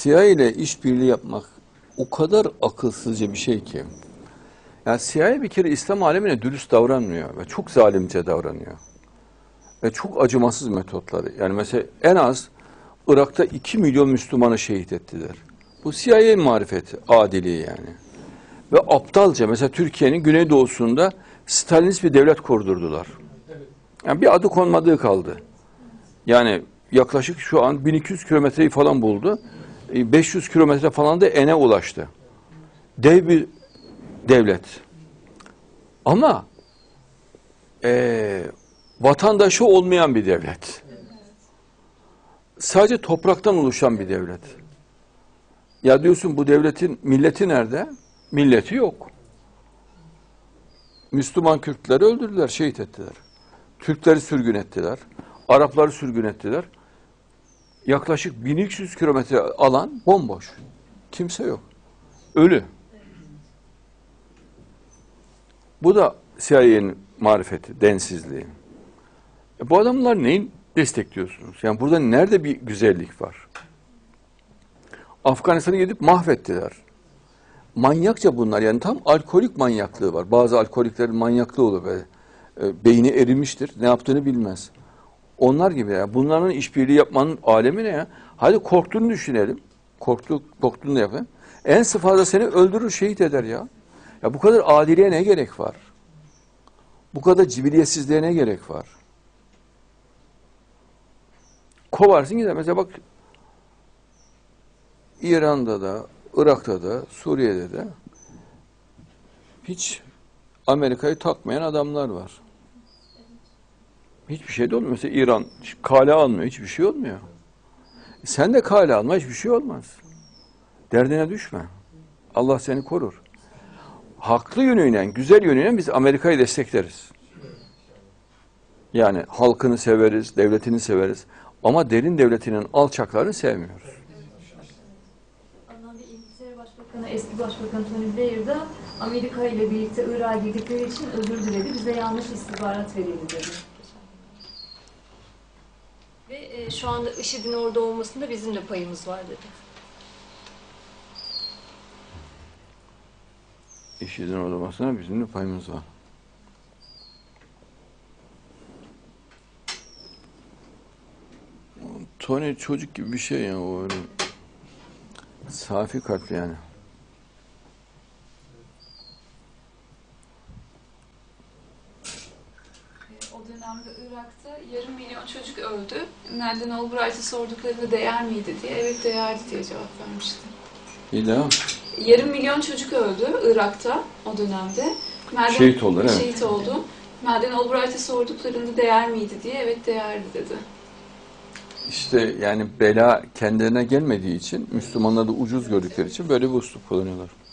CIA ile işbirliği yapmak o kadar akılsızca bir şey ki. Yani CIA bir kere İslam alemine dürüst davranmıyor ve çok zalimce davranıyor. Ve çok acımasız metotları. Yani mesela en az Irak'ta 2 milyon Müslümanı şehit ettiler. Bu CIA marifeti, adiliği yani. Ve aptalca mesela Türkiye'nin güneydoğusunda Stalinist bir devlet kurdurdular. Yani bir adı konmadığı kaldı. Yani yaklaşık şu an 1200 kilometreyi falan buldu. 500 kilometre falan da ene ulaştı. Dev bir devlet. Ama vatandaşı olmayan bir devlet. Sadece topraktan oluşan bir devlet. Ya diyorsun bu devletin milleti nerede? Milleti yok. Müslüman Kürtleri öldürdüler, şehit ettiler. Türkleri sürgün ettiler. Arapları sürgün ettiler. Yaklaşık 1200 kilometre alan bomboş. Kimse yok. Ölü. Bu da CIA'nin marifeti, densizliği. Bu adamlar neyin destekliyorsunuz? Yani burada nerede bir güzellik var? Afganistan'ı gidip mahvettiler. Manyakça bunlar. Yani tam alkolik manyaklığı var. Bazı alkoliklerin manyaklığı olur böyle. Beyni erimiştir. Ne yaptığını bilmez. Onlar gibi ya. Bunların işbirliği yapmanın alemi ne ya? Hadi korktuğunu düşünelim. Korktuğunu da yapayım. En fazla seni öldürür, şehit eder ya. Ya bu kadar adiliğe ne gerek var? Bu kadar cibiliyetsizliğe ne gerek var? Kovarsın gider. Mesela bak İran'da da, Irak'ta da, Suriye'de de hiç Amerika'yı takmayan adamlar var. Hiçbir şey de olmuyor. Mesela İran kale almıyor, hiçbir şey olmuyor. Sen de kale alma, hiçbir şey olmaz. Derdine düşme. Allah seni korur. Haklı yönüyle, güzel yönüyle biz Amerika'yı destekleriz. Yani halkını severiz, devletini severiz. Ama derin devletinin alçaklarını sevmiyoruz. İngiltere Başbakanı, eski Başbakan Tony Blair da Amerika ile birlikte Irak'a girdikleri için özür diledi. Bize yanlış istihbarat verildi dedi. Ve şu anda IŞİD'in orada olmasında bizim de payımız var dedi. IŞİD'in orada olmasına bizim de payımız var. Tony çocuk gibi bir şey ya, o öyle safi kalpli yani. O dönemde Irak'ta yarım milyon çocuk öldü. Madeleine Albright'a sorduklarında değer miydi diye, evet değerdi diye cevap vermişti. İyi devam. Yarım milyon çocuk öldü Irak'ta o dönemde. Şehit oldu, evet. Şehit oldu. Madeleine Albright'a sorduklarında değer miydi diye, evet değerdi dedi. İşte yani bela kendilerine gelmediği için, Müslümanları da ucuz gördükleri için böyle bir üslup kullanıyorlar.